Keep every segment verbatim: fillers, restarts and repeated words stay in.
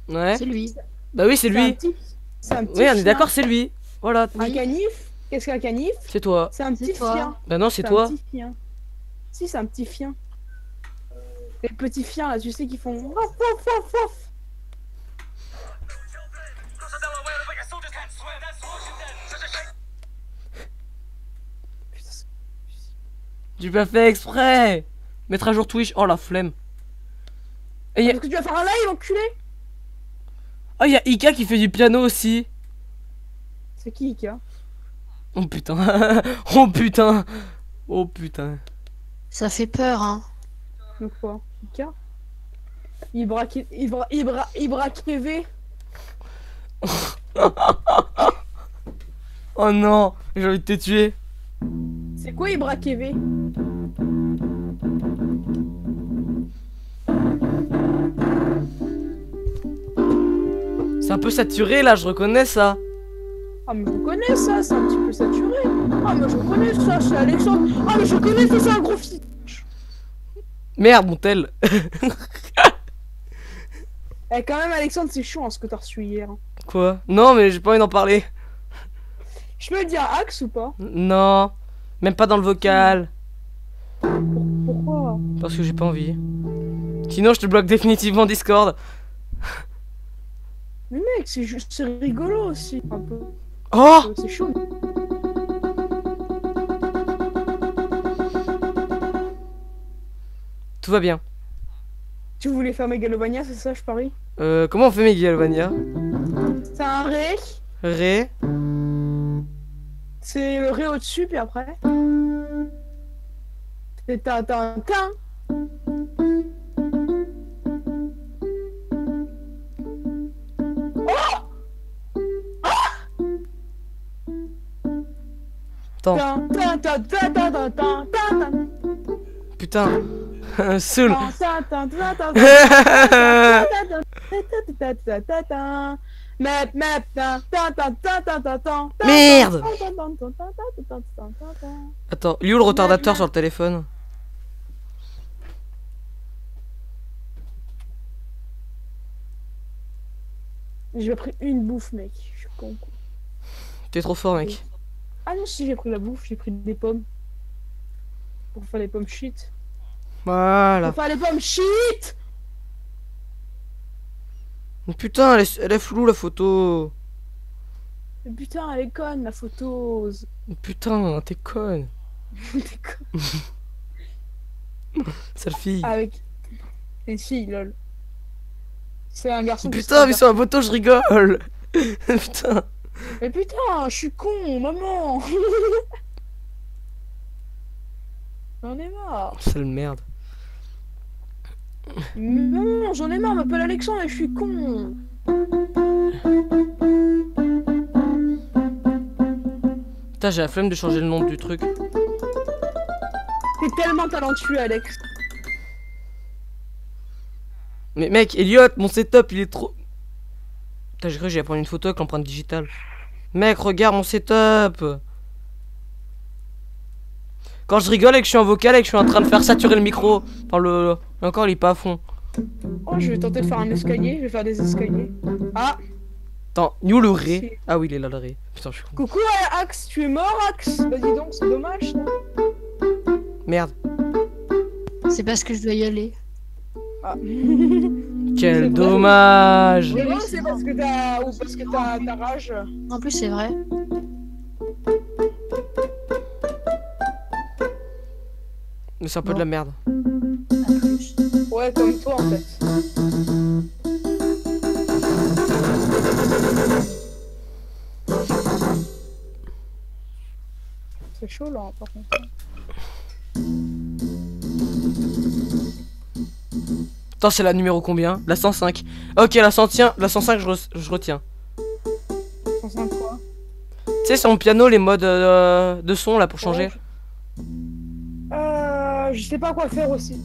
Ouais. C'est lui. Bah oui, c'est lui. C'est un petit Oui, on est chien. d'accord, c'est lui. Voilà. Un canif. Qu'est-ce qu'un canif? C'est toi. C'est un C'est petit toi. chien. Bah non, c'est un toi. petit chien. Si, c'est un petit chien. Les petits chiens là, tu sais, qui font wouf wouf wouf wouf. Putain, c'est- J'ai pas fait exprès. Mettre à jour Twitch. Oh la flemme. Et y a... Est-ce que tu vas faire un live, enculé? Oh, y a Ika qui fait du piano aussi. C'est qui, Ika? Oh putain. Oh putain. Oh putain. Ça fait peur, hein. Donc quoi? Ika? Ibra, Ibra, Ibra, Ibra Keve. Oh non. J'ai envie de te tuer. C'est quoi Ibra Keve? C'est un peu saturé là, je reconnais ça. Ah mais je connais ça, c'est un petit peu saturé. Ah mais je connais ça, c'est Alexandre. Ah mais je connais ça, c'est un gros fils. Merde, mon tel. Eh quand même Alexandre, c'est chiant hein, ce que t'as reçu hier. Quoi? Non, mais j'ai pas envie d'en parler. Je peux le dire à Axe ou pas? Non. Même pas dans le vocal. Pourquoi? Parce que j'ai pas envie. Sinon, je te bloque définitivement Discord. Mais mec, c'est juste, c'est rigolo aussi, un peu. Oh! C'est chaud. Tout va bien. Tu voulais faire Megalovania, c'est ça, je parie? Euh, comment on fait Megalovania? C'est un ré. Ré. C'est le ré au-dessus, puis après. C'est ta ta ta. Attends. Ta ta ta ta ta ta ta ta. Putain. Seul. Ta ta ta ta ta. Ta ta ta ta. Map map ta ta ta ta ta ta ta. Merde. Attends, il est où le retardateur sur le téléphone? J'ai pris une bouffe, mec. Je suis con. Quoi. T'es trop fort, mec. Ah non, si j'ai pris la bouffe, j'ai pris des pommes. Pour faire les pommes shit. Voilà. Pour faire les pommes shit. Putain, elle est, elle est floue la photo. Mais putain, elle est conne, la photo. Putain, t'es conne. T'es con. Sale fille. Avec une fille, lol. C'est un garçon. Putain, mais sur la photo, je rigole. Putain. Mais putain, je suis con, maman. J'en ai marre. Sale merde. Maman, j'en ai marre, m'appelle Alexandre et je suis con. Putain, j'ai la flemme de changer le nom du truc. T'es tellement talentueux, Alex. Mais mec, Elliot, mon setup, il est trop... Putain, j'ai cru que j'allais prendre une photo avec l'empreinte digitale. Mec, regarde mon setup. Quand je rigole et que je suis en vocal et que je suis en train de faire saturer le micro. Enfin, le... Encore, il est pas à fond. Oh, je vais tenter de faire un escalier, je vais faire des escaliers. Ah, Attends, new le ré. Ah oui, il est là, le ré. Putain, je suis con. coucou Axe, tu es mort Axe? Bah dis donc, c'est dommage ça. Merde. C'est parce que je dois y aller. Ah. C'est Quel vrai. dommage. Mais non, c'est parce que t'as... ou parce que t'as ta rage. En plus, c'est vrai. Mais c'est un peu de la merde. À plus. Ouais, comme toi en fait. C'est chaud là, par contre. Attends, c'est la numéro combien? La cent cinq. Ok, la cent, la cent cinq, je, re je retiens. cent cinq quoi? Tu sais, sur mon piano, les modes euh, de son là pour changer. Euh... Je sais pas quoi faire aussi.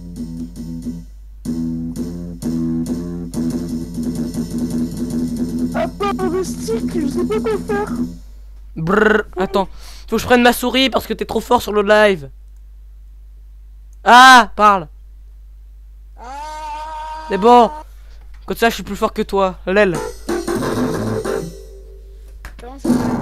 Ah, pas le stick, je sais pas quoi faire. Brrr, attends. Faut que je prenne ma souris parce que t'es trop fort sur le live. Ah, parle. Ah. C'est bon. Comme ça, je suis plus fort que toi. L'aile. Comment ça s'appelle?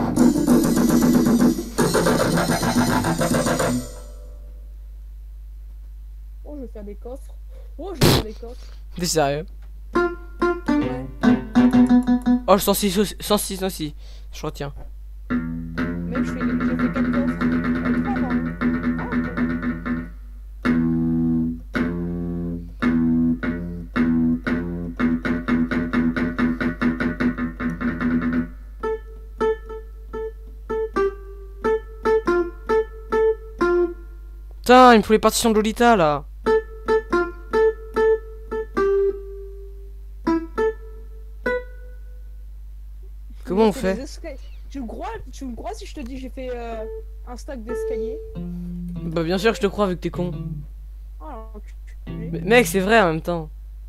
Oh, je vais faire des coffres. Oh, je vais faire des coffres. T'es sérieux? Ouais. Oh, le cent six aussi. cent six aussi. Je retiens. Mec, je fais, j'ai fait quatre coffres. Euh, trois, pardon. Ah, ok. Putain, il me faut les partitions de Lolita là. Comment on J'ai fait fait? des esca- Tu me crois, tu me crois si je te dis j'ai fait euh, un stack d'escalier? Bah, bien sûr que je te crois vu que t'es con. Oh, l'enculé. Mais, mec, c'est vrai en même temps.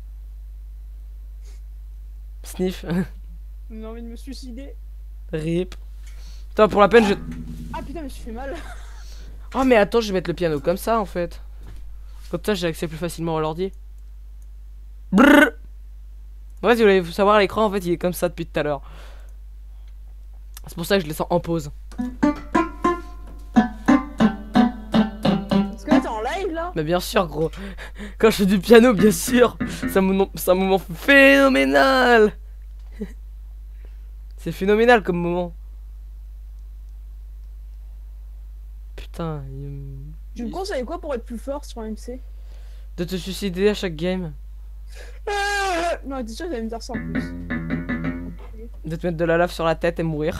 Sniff. J'ai envie de me suicider. Rip. Putain, pour la peine, je. Ah putain, je me suis fait mal. Oh, mais attends, je vais mettre le piano comme ça en fait. Comme ça, j'ai accès plus facilement à l'ordi. Brrr. Ouais, si vous voulez savoir, l'écran en fait, il est comme ça depuis tout à l'heure. C'est pour ça que je le sens en pause. Parce que là, t'es en live là? Mais bien sûr, gros. Quand je fais du piano, bien sûr. C'est un moment, c'est un moment phénoménal. C'est phénoménal comme moment. Putain. il- Tu me conseilles quoi pour être plus fort sur M C? De te suicider à chaque game. Ah non, t'es sûr que j'allais me dire ça en plus. De te mettre de la lave sur la tête et mourir.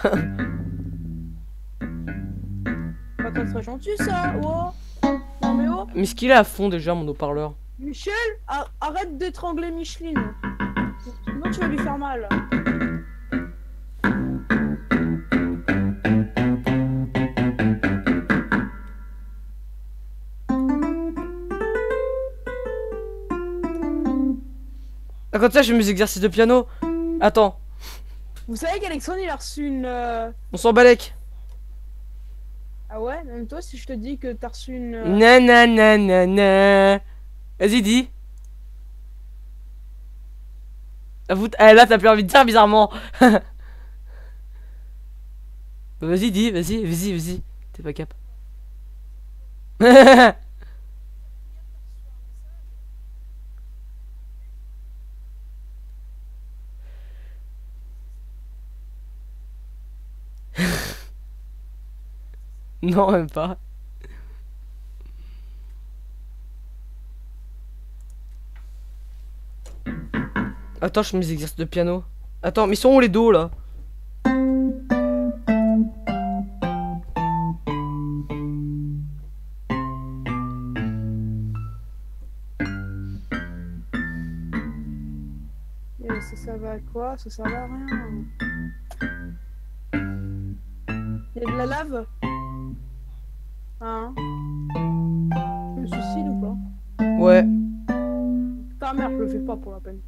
Pas très très gentil ça, oh. Non mais oh, Mais ce qu'il a à fond déjà, mon haut-parleur. Michel, a- arrête d'étrangler Micheline. Sinon tu vas lui faire mal. Ah, comme ça, je fais mes exercices de piano. Attends, Vous savez qu'Alexandre il a reçu une... euh, on s'en balèque. Ah ouais, même toi si je te dis que t'as reçu une... euh, Nananana. Vas-y, dis. Avoue, eh, là, t'as plus envie de dire bizarrement. Bah, vas-y, dis, vas-y, vas-y, vas-y. T'es pas cap. Non, même pas. Attends, je fais mes exercices de piano. Attends, mais ils sont où les dos là? Et ça servait à quoi? Ça servait à rien. Il y a de la lave? Hein? Je me suicide ou pas? Ouais. Ta mère, je le fais pas pour la peine.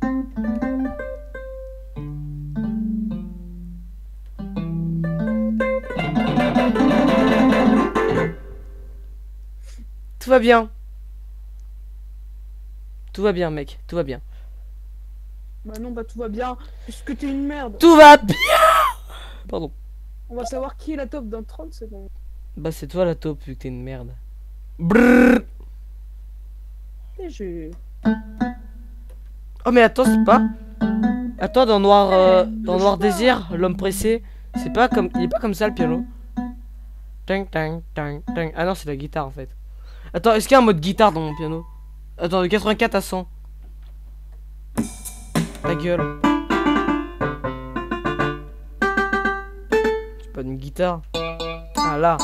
Tout va bien. Tout va bien, mec. Tout va bien. Bah non, bah tout va bien, puisque t'es une merde. Tout va bien. Pardon. On va savoir qui est la top dans trente secondes. Bah, c'est toi la taupe vu que t'es une merde. Brrr. Et j'ai... Oh, mais attends, c'est pas. Attends, dans Noir, euh, dans Noir Désir, l'homme pressé, c'est pas comme. Il est pas comme ça le piano. Tang, tang, tang, tang. Ah non, c'est la guitare en fait. Attends, est-ce qu'il y a un mode guitare dans mon piano? Attends, de quatre-vingt-quatre à cent. Ta gueule. C'est pas une guitare. Ah là.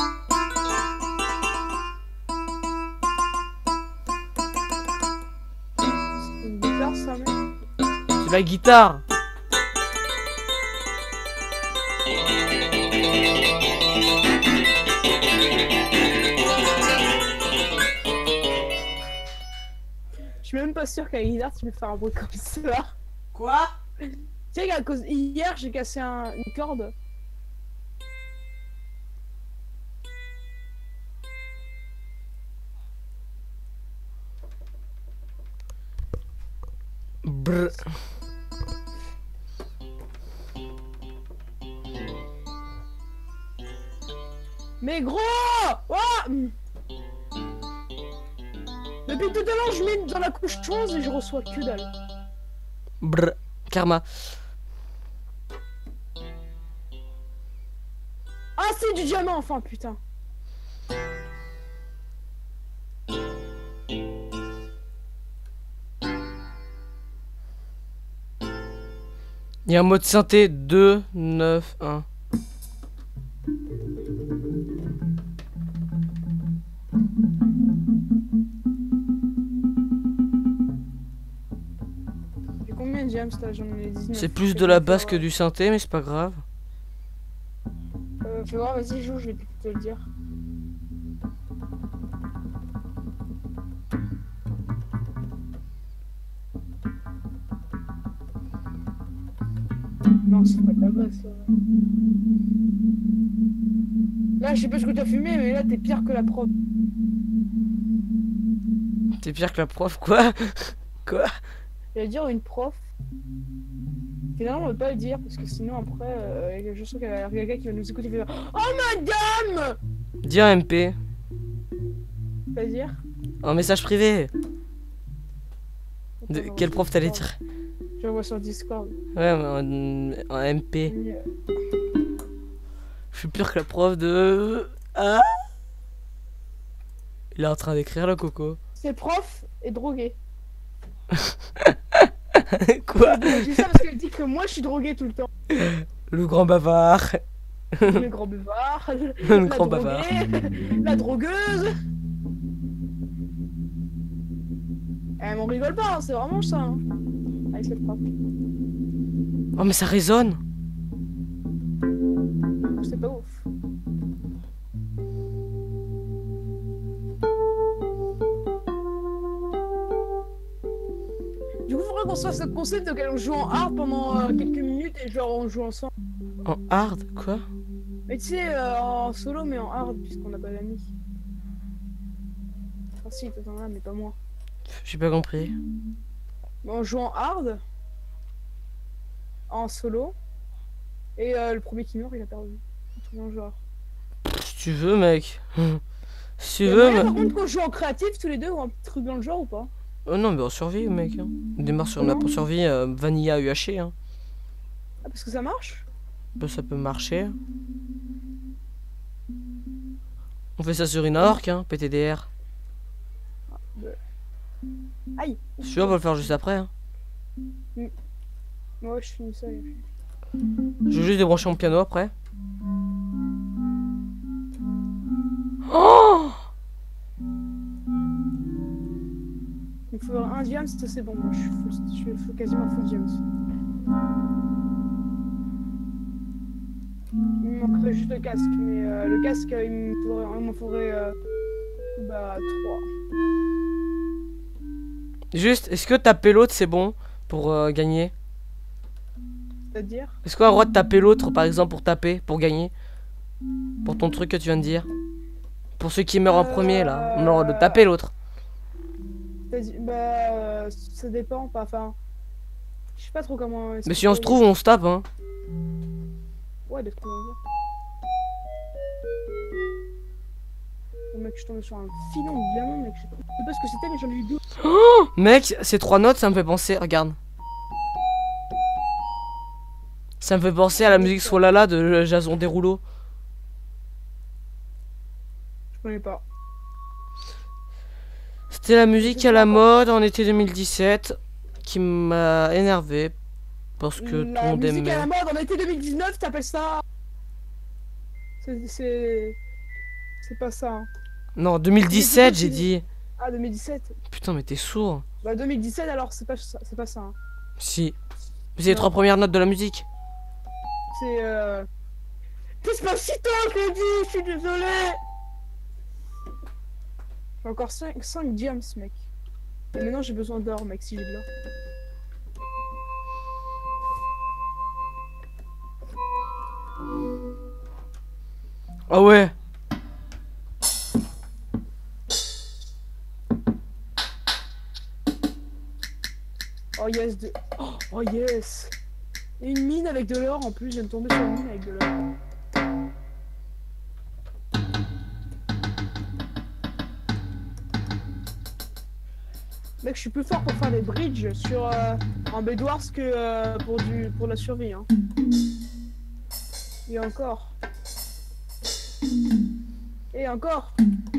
C'est une guitare ça, mec. C'est la guitare. Je suis même pas sûr qu'à la guitare tu peux faire un bruit comme ça. Quoi? Tu sais qu'à cause... Hier j'ai cassé un... une corde. Brrr. Brr. Mais gros! Ouah. Depuis tout à l'heure, je mets dans la couche chose et je reçois que dalle. Brr. Karma. Ah, c'est du diamant, enfin, putain. Il y a un mode synthé deux, neuf, un. J'ai combien de diams là? J'en ai dix-neuf. C'est plus de la basse que du synthé, mais c'est pas grave. Euh, fais voir, vas-y, joue, je vais te le dire. Non, c'est pas de la basse. Ça. Là, je sais pas ce que t'as fumé, mais là, t'es pire que la prof. T'es pire que la prof, quoi? Quoi? J'allais dire une prof. Finalement, on veut pas le dire, parce que sinon, après, euh, je sens qu'il y a quelqu'un qui va nous écouter. Qui va dire, oh, madame! Dis un M P. C'est-à-dire? Un message privé. De Attends, quel je prof vois t'allais sur dire? Discord. Je vois sur Discord. Ouais, mais un, un M P. Je suis pire que la prof de... Ah, il est en train d'écrire le coco. C'est prof et drogué. Quoi? Je dis ça parce qu'elle dit que moi je suis drogué tout le temps. Le grand bavard. Le grand bavard, Le la grand droguée, bavard. la drogueuse. Eh, mais on rigole pas, hein, c'est vraiment ça. Hein. Avec cette prof. Oh, mais ça résonne. C'est pas ouf. Du coup, faudrait qu'on se fasse le concept auquel on joue en hard pendant euh, quelques minutes et genre on joue ensemble. En hard, quoi? Mais tu sais, euh, en solo mais en hard puisqu'on n'a pas d'amis. Enfin si, toi t'en as mais pas moi. J'ai pas compris. Bon, on joue en hard, en solo, et euh, le premier qui meurt il a perdu. Un truc dans le genre. Si tu veux, mec. Si tu Et veux, moyen, mais... par contre qu'on joue en créatif tous les deux ou un petit truc dans le genre ou pas? Oh non, mais on survit, mec. Hein. On démarre sur une map pour survie euh, Vanilla U H E. Hein. Ah parce que ça marche? Bah, ça peut marcher. On fait ça sur une orc, hein, P T D R. Aïe. Si tu veux, on va le faire juste après. Hein. Moi je finis ça et puis... Je vais juste débrancher mon piano après. Oh! Il faut un diams, ça c'est bon, moi je suis, full, je suis full- quasiment full diams. Il me manquerait juste le casque, mais euh, le casque euh, il me faudrait, il m'en faudrait euh, bah trois. Juste, est-ce que taper l'autre c'est bon pour euh, gagner? C'est-à-dire? Est-ce qu'on a le droit de taper l'autre par exemple pour taper, pour gagner? Pour ton truc que tu viens de dire? Pour ceux qui meurent en premier là, on a le droit de taper l'autre. C'est-à-dire- Bah euh, ça dépend, pas enfin. Je sais pas trop comment. Mais si on se trouve, on se tape hein. Ouais, d'être trop dangereux. Oh mec, je suis tombé sur un filon de diamant, mec. Je sais pas ce que c'était, mais j'en ai eu deux. Mec, ces trois notes ça me fait penser, regarde. Ça me fait penser à la musique Swalala de Jason Derulo. Je connais pas. C'était la musique à la mode en été deux mille dix-sept qui m'a énervé parce que tout le La monde musique à la aimait. mode en été deux mille dix-neuf, t'appelles ça? C'est. C'est c'est pas ça. Hein. Non, deux mille dix-sept j'ai dit. Ah, deux mille dix-sept. Putain, mais t'es sourd. Bah, deux mille dix-sept, alors c'est pas ça. C'est pas ça. Hein. Si. Mais c'est les Non. trois premières notes de la musique. C'est. Euh... Despacito, je l'ai dit, je suis désolé. J'ai encore cinq diams, mec. Et maintenant j'ai besoin d'or, mec, si j'ai de l'or. Ah ouais. Oh yes, pièce de... Oh, oh yes. Et une mine avec de l'or en plus, je viens de tomber sur une mine avec de l'or. Mec, je suis plus fort pour faire des bridges sur euh, en Bedwars que euh, pour du pour la survie. Hein. Et encore. Et encore.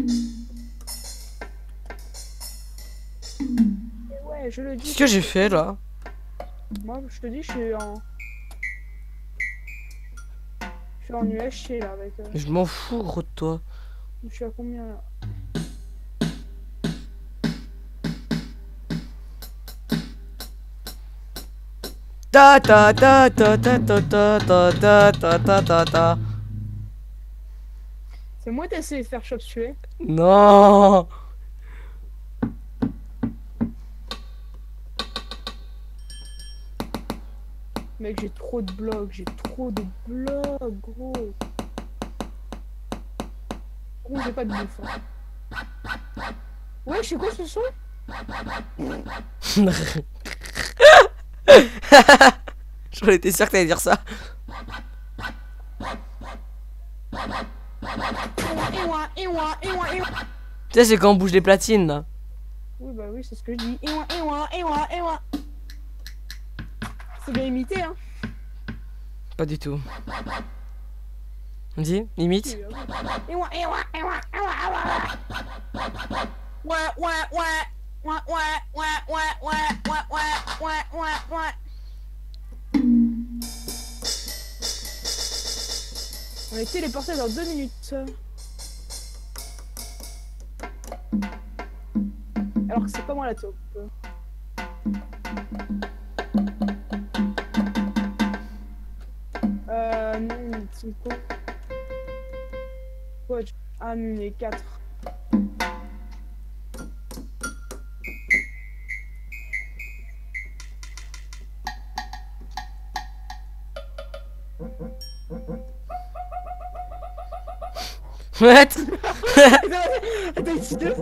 Et ouais, je le dis. Qu'est-ce que j'ai fait là? Moi, je te dis, je suis en. Je suis en U H C là avec. Euh... Je m'en fous gros de toi. Je suis à combien là? Ta ta ta ta ta ta ta ta ta ta ta ta ta. C'est moi qui essayé de faire chop tuer. Non. Mec, j'ai trop de blocs, j'ai trop de blocs, gros. Gros, j'ai pas de bouffe. Hein. Ouais, je sais quoi ce son? J'en étais sûr que t'allais dire ça. Tu sais, c'est quand on bouge les platines là. Oui, bah oui, c'est ce que je dis. C'est bien imité, hein. Pas du tout. On dit, limite. Ouais, ouais, ouais, ouais. Ouais, ouais, ouais, ouais, ouais, ouais, ouais, ouais, ouais, ouais. On est téléporté dans deux minutes. Alors que c'est pas moi la taupe. Euh, non, c'est quoi? Quoi? Ah, on est quatre. What? Attends, ici deux.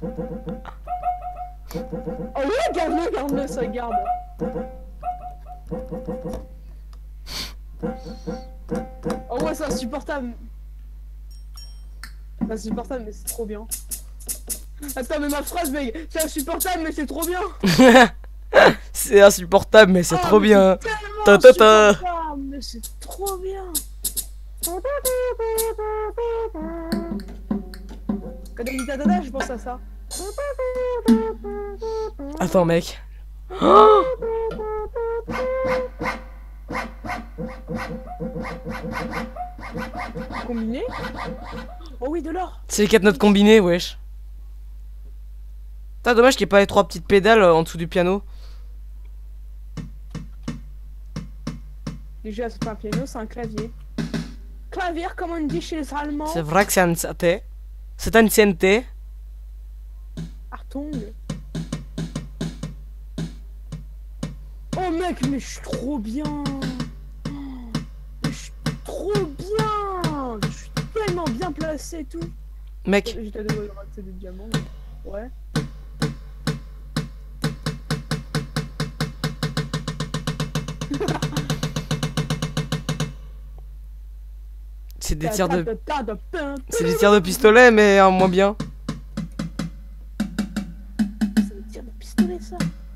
Oh ouais, garde-le, garde-le, ça garde. Oh ouais, c'est insupportable. C'est insupportable, mais c'est trop bien. Attends, mais ma phrase, mec, c'est insupportable, mais c'est trop bien. C'est insupportable, mais c'est Ah, trop mais bien. c'est tellement Ta ta ta. insupportable, mais c'est trop bien. Quand elle dit ta ta ta, je pense à ça. Attends, mec. Oh, Combiné? Oh oui, de l'or. c'est les quatre notes combinées, wesh. Putain, dommage qu'il n'y ait pas les trois petites pédales euh, en dessous du piano. Déjà, c'est pas un piano, c'est un clavier. Clavier, comme on dit chez les Allemands. C'est vrai que c'est un synthé. C'est un synthé. Artung. Oh mec, mais je suis trop bien. Oh, mais je suis trop bien. Je suis tellement bien placé et tout. Mec, J'étais de rater des diamants. Mais... Ouais. c'est des tirs de... C'est des tirs de pistolet, mais en moins bien. C'est des tirs de pistolet, ça.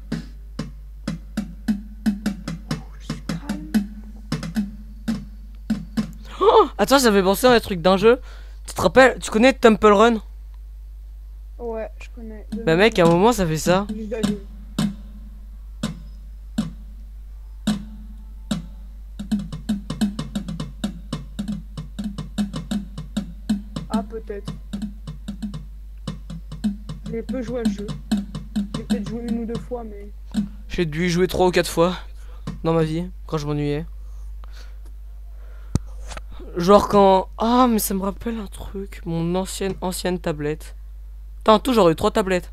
Oh, je suis calme. Oh, attends, j'avais pensé à un truc d'un jeu. Tu te rappelles, tu connais Temple Run? Ouais, je connais. Bah mec, à un moment ça fait ça. Juste d'aller. Ah, peut-être. J'ai peu joué à ce jeu. J'ai peut-être joué une ou deux fois, mais... J'ai dû y jouer trois ou quatre fois dans ma vie, quand je m'ennuyais. Genre quand... Ah, mais ça me rappelle un truc. Mon ancienne, ancienne tablette. Putain, toujours eu trois tablettes.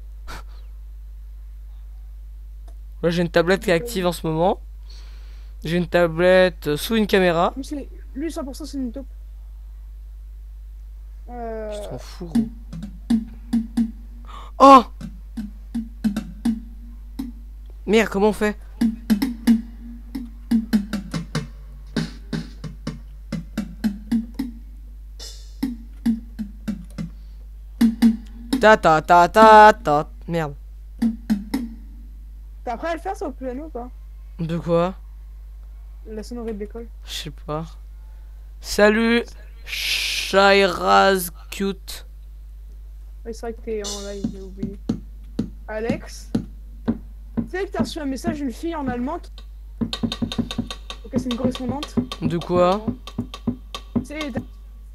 Là, j'ai une tablette qui est active en ce moment. J'ai une tablette sous une caméra. Lui, c'est- lui cent pour cent, c'est une taupe. Euh... Je t'en fous, gros. Oh! Merde, comment on fait? Ta ta ta ta ta. Merde. T'as appris à le faire sur le piano ou pas? De quoi? La sonnerie de l'école. Je sais pas. Salut, Shairaz Cute. Oui, c'est vrai que t'es en live, j'ai oublié. Alex? Tu sais que t'as reçu un message d'une fille en allemand qui... Ok, c'est une correspondante. De quoi? Tu sais, t'as-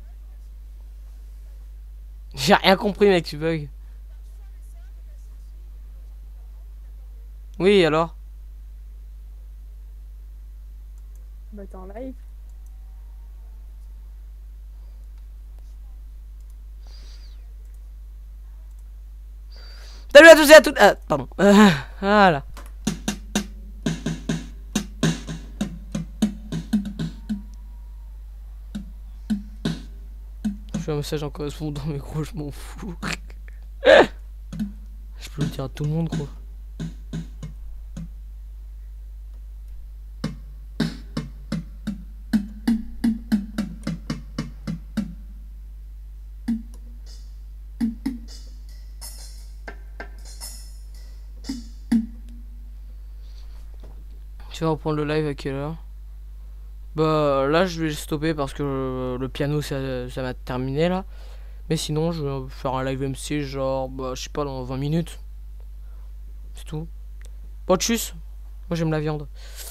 J'ai rien compris, mec, tu bugs. Oui, alors? bah t'es en live. Salut à tous et à toutes. Ah, pardon. Euh, voilà. Je fais un message en correspondant, mais gros, je m'en fous. Je peux le dire à tout le monde, gros. Tu vas reprendre le live à quelle heure? Bah là je vais stopper parce que euh, le piano ça ça va terminer là. Mais sinon je vais faire un live M C genre bah je sais pas dans vingt minutes. C'est tout. Bon tchuss. Moi j'aime la viande.